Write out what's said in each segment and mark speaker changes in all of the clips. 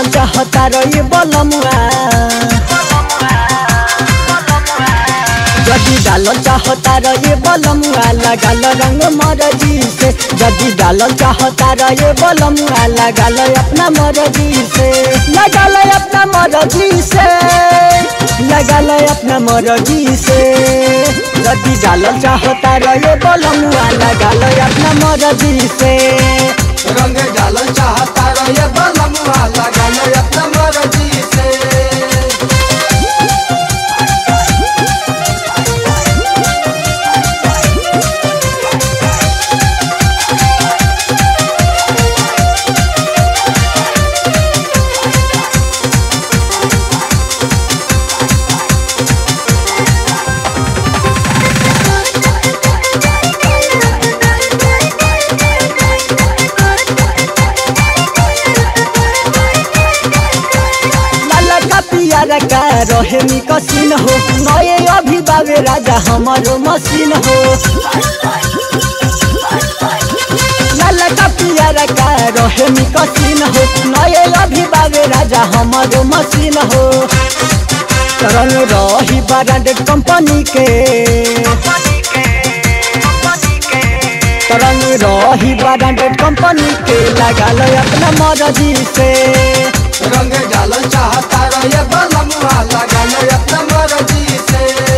Speaker 1: डालल चाहता रे बलमुआ जदी डालल चाहता रे बलमुआ लगाल रंग मर्जी से जदी डालल चाहता रे बलमुआ लगाल अपना मर्जी से लगाल अपना मर्जी से लगाल अपना मर्जी से जदी डालल चाहता रे बलमुआ लगाल अपना मर्जी से
Speaker 2: रंग डालल चाहता रे बलमुआ लगाल अपना मर्जी से
Speaker 1: का रहे मी कसीन हो नए अभी बाबे राजा हमारो मसीन हो लाला का पियारा का रहे मी कसीन हो नए अभी बाबे राजा हमारो मसीन हो रंग रही ब्रांडेड कंपनी के रंग रही ब्रांडेड कंपनी के लगा लो अपना मर्जी से
Speaker 2: रंग डालल चाहता रे बलमुआ लगाल अपना मर्जी से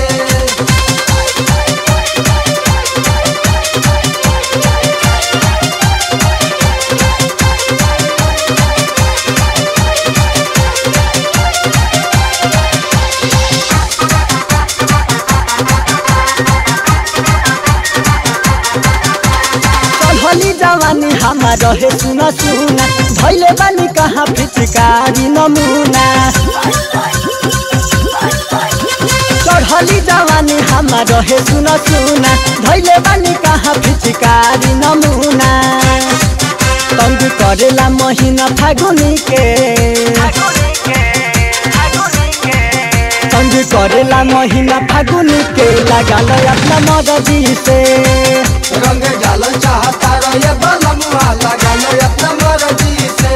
Speaker 1: चढ़ली जवानी हमार रहे सुना सुना भैले बानी कहाँ पिचकारी नमूना चढ़ली जवानी हमार रहे सुना सुना भैले बानी कहाँ पिचकारी नमूना तंग करेला महीना फागुनी के तंग करेला महीना फागुनी के लगाल अपना मर्जी से
Speaker 2: रंग डालल चाहता रे बलमुआ लगाल अपना मर्जी से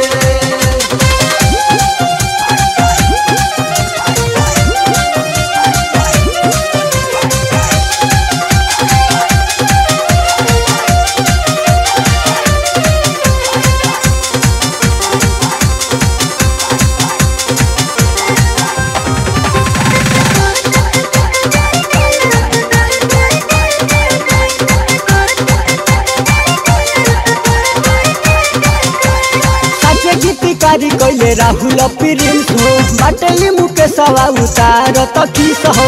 Speaker 1: कारी कैले राहुल प्रिंस हो बाटली मुकेश उतार त किस हो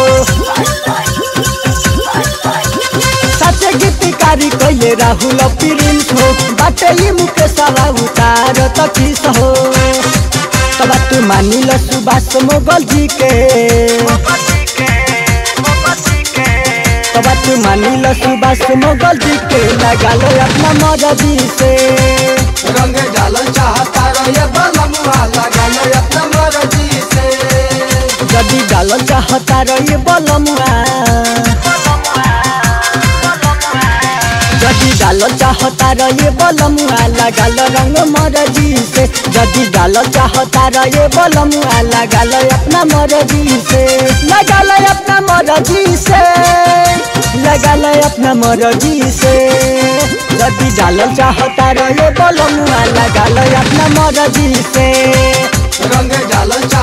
Speaker 1: साचे गीतकारी कैले राहुल प्रिंस हो बाटली मुकेश उतार त किस हो तब तू मानिल सुभाष मोगल जी के तब तू मानिल सुभाष मोगल जी के लगाल अपना मर्जी से
Speaker 2: रंग डालल चाहता रे बलमुआ लगाल अपना मर्जी से
Speaker 1: जदी डालल चाहता रे बलमुआ जदी डालल चाहता रे बलमुआ लगाल रंग मर्जी से जदी डालल चाहता रे बलमुआ लगाल अपना मर्जी से लगाल अपना मर्जी से लगाल अपना मर्जी से जदी डालल चाहता रे बलमुआ लगाल अपना मर्जी से
Speaker 2: रंग डालल